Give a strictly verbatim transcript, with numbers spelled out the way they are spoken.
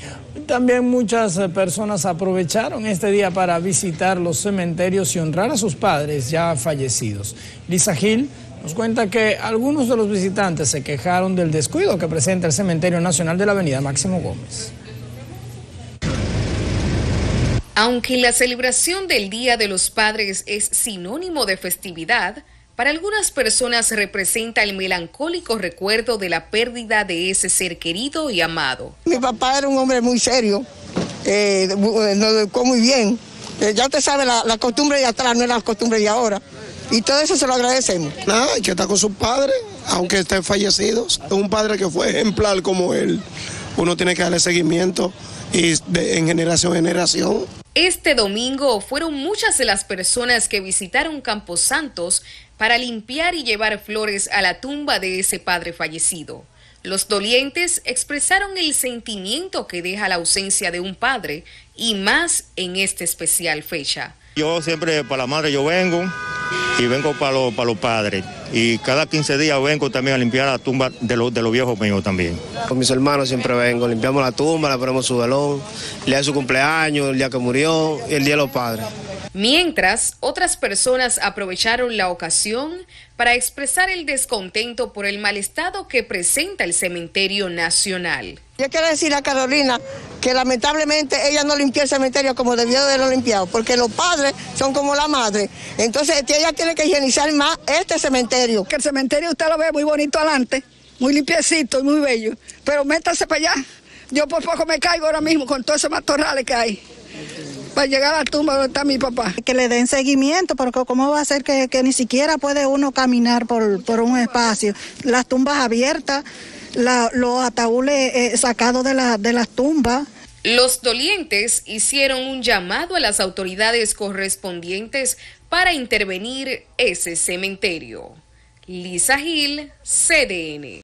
También muchas personas aprovecharon este día para visitar los cementerios y honrar a sus padres ya fallecidos. Lisa Gil nos cuenta que algunos de los visitantes se quejaron del descuido que presenta el Cementerio Nacional de la Avenida Máximo Gómez. Aunque la celebración del Día de los Padres es sinónimo de festividad, para algunas personas representa el melancólico recuerdo de la pérdida de ese ser querido y amado. Mi papá era un hombre muy serio, eh, nos educó muy bien. Eh, ya usted sabe, la, la costumbre de atrás no es la costumbre de ahora. Y todo eso se lo agradecemos. Nada, hay que estar con sus padres, aunque estén fallecidos. Un padre que fue ejemplar como él, uno tiene que darle seguimiento y de, en generación en generación. Este domingo fueron muchas de las personas que visitaron Campos Santos para limpiar y llevar flores a la tumba de ese padre fallecido. Los dolientes expresaron el sentimiento que deja la ausencia de un padre y más en esta especial fecha. Yo siempre para la madre yo vengo y vengo para, lo, para los padres y cada quince días vengo también a limpiar la tumba de, lo, de los viejos míos también. Con mis hermanos siempre vengo, limpiamos la tumba, le ponemos su velón, el día de su cumpleaños, el día que murió y el día de los padres. Mientras, otras personas aprovecharon la ocasión para expresar el descontento por el mal estado que presenta el Cementerio Nacional. Yo quiero decir a Carolina que lamentablemente ella no limpió el cementerio como debió de haberlo limpiado, porque los padres son como la madre. Entonces ella tiene que higienizar más este cementerio. Que el cementerio usted lo ve muy bonito adelante, muy limpiecito y muy bello, pero métase para allá. Yo por poco me caigo ahora mismo con todos esos matorrales que hay para llegar a la tumba donde está mi papá. Que le den seguimiento, porque cómo va a ser que, que ni siquiera puede uno caminar por, por un espacio. Las tumbas abiertas, la, los ataúdes eh, sacados de, la, de las tumbas. Los dolientes hicieron un llamado a las autoridades correspondientes para intervenir ese cementerio. Lisa Gil, C D N.